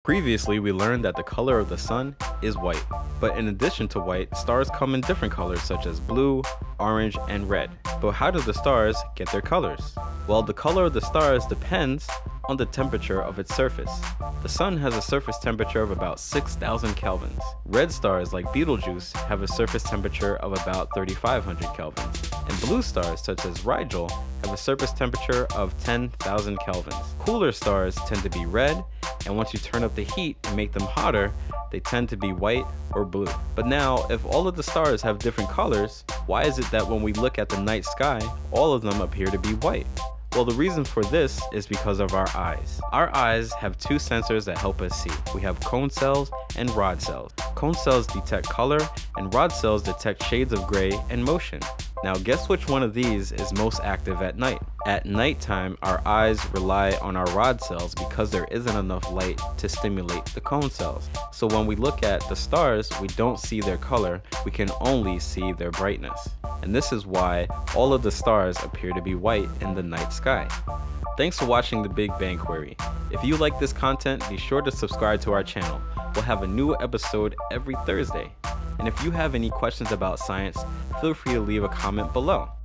Previously, we learned that the color of the sun is white, but in addition to white, stars come in different colors such as blue, orange, and red. But how do the stars get their colors? Well, the color of the stars depends on the temperature of its surface. The sun has a surface temperature of about 6,000 kelvins. Red stars like Betelgeuse have a surface temperature of about 3,500 kelvins. And blue stars such as Rigel have a surface temperature of 10,000 kelvins. Cooler stars tend to be red, and once you turn up the heat and make them hotter, they tend to be white or blue. But now, if all of the stars have different colors, why is it that when we look at the night sky, all of them appear to be white? Well, the reason for this is because of our eyes. Our eyes have two sensors that help us see. We have cone cells and rod cells. Cone cells detect color, and rod cells detect shades of gray and motion. Now guess which one of these is most active at night? At nighttime, our eyes rely on our rod cells because there isn't enough light to stimulate the cone cells. So when we look at the stars, we don't see their color, we can only see their brightness. And this is why all of the stars appear to be white in the night sky. Thanks for watching the Big Bang Query. If you like this content, be sure to subscribe to our channel. We'll have a new episode every Thursday. And if you have any questions about science, feel free to leave a comment below.